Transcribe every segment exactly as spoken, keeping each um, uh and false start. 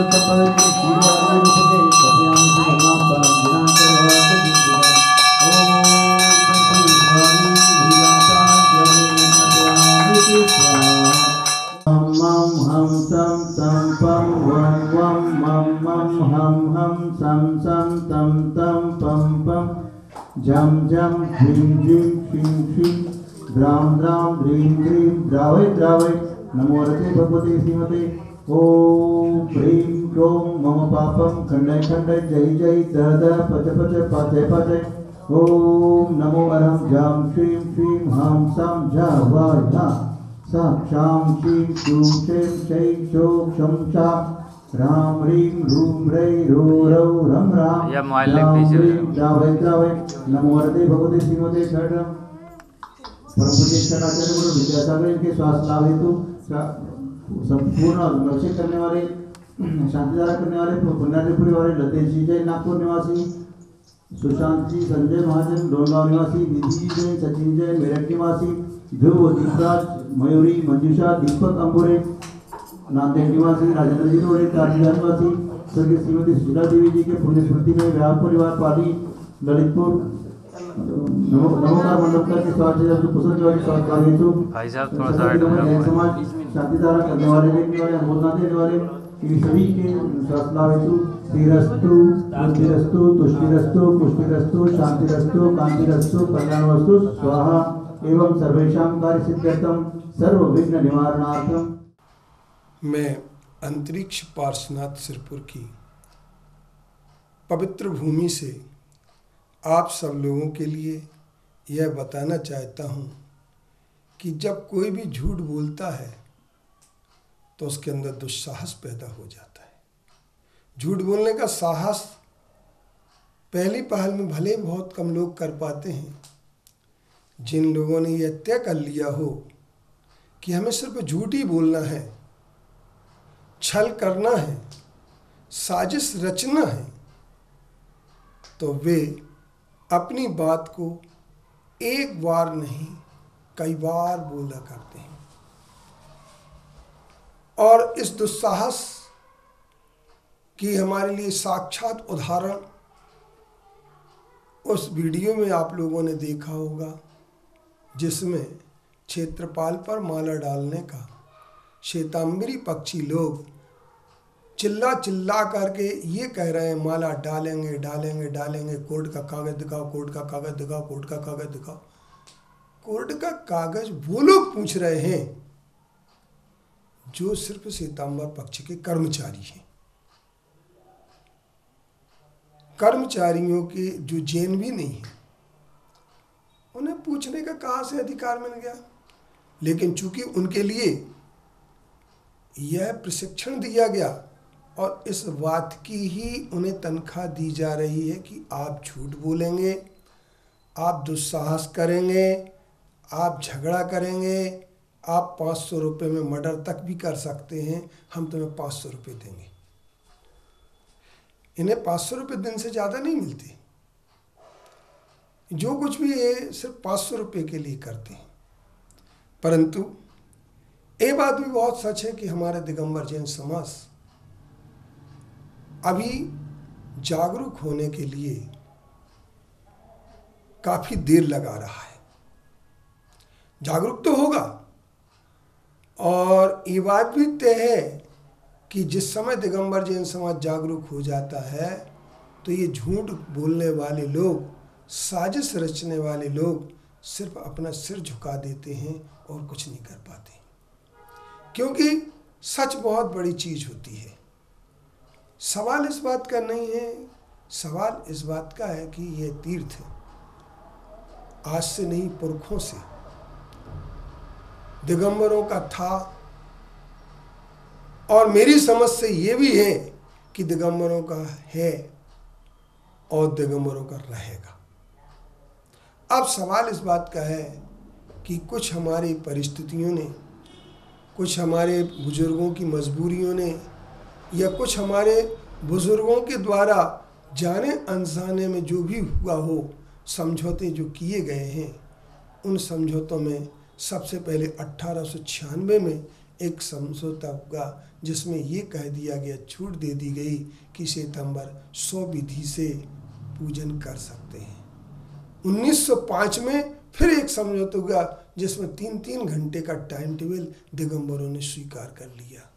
जम जम ह्रीं ह्रीं श्रीं श्रीं द्रां द्रां ह्रीं ह्रीं द्रावय द्रावय नमो रते भगवते श्रीमते ओम ह्रीं क्रों मम पापम खंडय खंडय जय जय द द पच पच पाचय पाचय ओम नमो अरहं जां श्रीं श्रीं हां सां झा वा झा सा शां श्रीं श्रूं शैं शै शो क्षं चा राम ह्रीं रूं ह्रै रो रौ रम राम राम ह्रीं द्रावय द्रावय नमो रते भगवते श्रीमते शरणम परम पूज्य शरणाचार्य गुरु विद्यासागर के स्वास्थ्य लाभ हेतु संपूर्ण रक्षित करने वाले शांतिधारा करने वाले पुण्याधिपुरी वाले लतेश जी जैन नागपुर निवासी सुशांत जी संजय महाजन डोनगांव निवासी निधि जैन सचिन जैन मेरठ निवासी ध्रुव दीपराज मयूरी मंजूषा दीपक अंबुरे नांदेड़ निवासी राजेंद्र जी रोडे काठिया निवासी स्वर्गीय श्रीमती सुधा देवी जी के पुण्य स्मृति में व्याह परिवार पाली ललितपुर नमोकार मंडप के स्वास्थ्य कुशल निवासी स्वास्थ्य हेतु भाई साहब थोड़ा सा समाज शांतिधारा करने वाले देखने वाले अनुमोदना देने वाले इन सभी के स्वास्थ्य लाभ हेतु श्रीरस्तु बुद्धिरस्तु तुष्टिरस्तु पुष्टिरस्तु शांतिरस्तु कांतिरस्तु कल्याणवस्तु स्वाहा एवं सर्वेषां कार्य सिद्ध्यर्थम सर्व विघ्न निवारणार्थम। मैं अंतरिक्ष पार्श्वनाथ सिरपुर की पवित्र भूमि से आप सब लोगों के लिए यह बताना चाहता हूँ कि जब कोई भी झूठ बोलता है तो उसके अंदर दुस्साहस पैदा हो जाता है। झूठ बोलने का साहस पहली पहल में भले बहुत कम लोग कर पाते हैं। जिन लोगों ने यह तय कर लिया हो कि हमें सिर्फ झूठ ही बोलना है, छल करना है, साजिश रचना है, तो वे अपनी बात को एक बार नहीं कई बार बोला करते हैं। और इस दुस्साहस की हमारे लिए साक्षात उदाहरण उस वीडियो में आप लोगों ने देखा होगा जिसमें क्षेत्रपाल पर माला डालने का श्वेतांबरी पक्षी लोग चिल्ला चिल्ला करके ये कह रहे हैं माला डालेंगे डालेंगे डालेंगे, कोर्ट का कागज दिखाओ, कोर्ट का कागज दिखाओ, कोर्ट का कागज दिखाओ। कोर्ट का कागज वो लोग पूछ रहे हैं जो सिर्फ श्वेतांबर पक्ष के कर्मचारी हैं। कर्मचारियों के जो जैन भी नहीं है उन्हें पूछने का कहाँ से अधिकार मिल गया। लेकिन चूंकि उनके लिए यह प्रशिक्षण दिया गया और इस बात की ही उन्हें तनख्वाह दी जा रही है कि आप झूठ बोलेंगे, आप दुस्साहस करेंगे, आप झगड़ा करेंगे, आप पाँच सौ रुपये में मर्डर तक भी कर सकते हैं, हम तुम्हें पाँच सौ रुपये देंगे। इन्हें पाँच सौ रुपये दिन से ज़्यादा नहीं मिलते। जो कुछ भी ये सिर्फ पाँच सौ रुपये के लिए करते हैं। परंतु ये बात भी बहुत सच है कि हमारा दिगंबर जैन समाज अभी जागरूक होने के लिए काफी देर लगा रहा है। जागरूक तो होगा और ये बात भी तय है कि जिस समय दिगंबर जैन समाज जागरूक हो जाता है तो ये झूठ बोलने वाले लोग, साजिश रचने वाले लोग सिर्फ अपना सिर झुका देते हैं और कुछ नहीं कर पाते। क्योंकि सच बहुत बड़ी चीज होती है। सवाल इस बात का नहीं है, सवाल इस बात का है कि यह तीर्थ आज से नहीं पुरखों से दिगंबरों का था और मेरी समझ से ये भी है कि दिगंबरों का है और दिगंबरों का रहेगा। अब सवाल इस बात का है कि कुछ हमारी परिस्थितियों ने, कुछ हमारे बुजुर्गों की मजबूरियों ने या कुछ हमारे बुजुर्गों के द्वारा जाने अनजाने में जो भी हुआ हो, समझौते जो किए गए हैं, उन समझौतों में सबसे पहले अट्ठारह सौ छियानवे में एक समझौता हुआ जिसमें ये कह दिया गया, छूट दे दी गई कि श्वेतांबर सौ विधि से पूजन कर सकते हैं। उन्नीस सौ पाँच में फिर एक समझौता हुआ जिसमें तीन तीन घंटे का टाइम टेबल दिगंबरों ने स्वीकार कर लिया।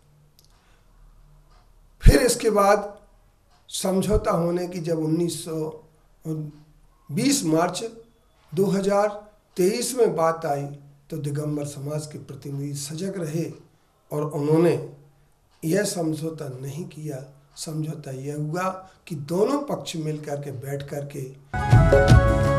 फिर इसके बाद समझौता होने की जब उन्नीस सौ बीस मार्च दो हज़ार तेईस में बात आई तो दिगंबर समाज के प्रतिनिधि सजग रहे और उन्होंने यह समझौता नहीं किया। समझौता यह हुआ कि दोनों पक्ष मिलकर के बैठ कर के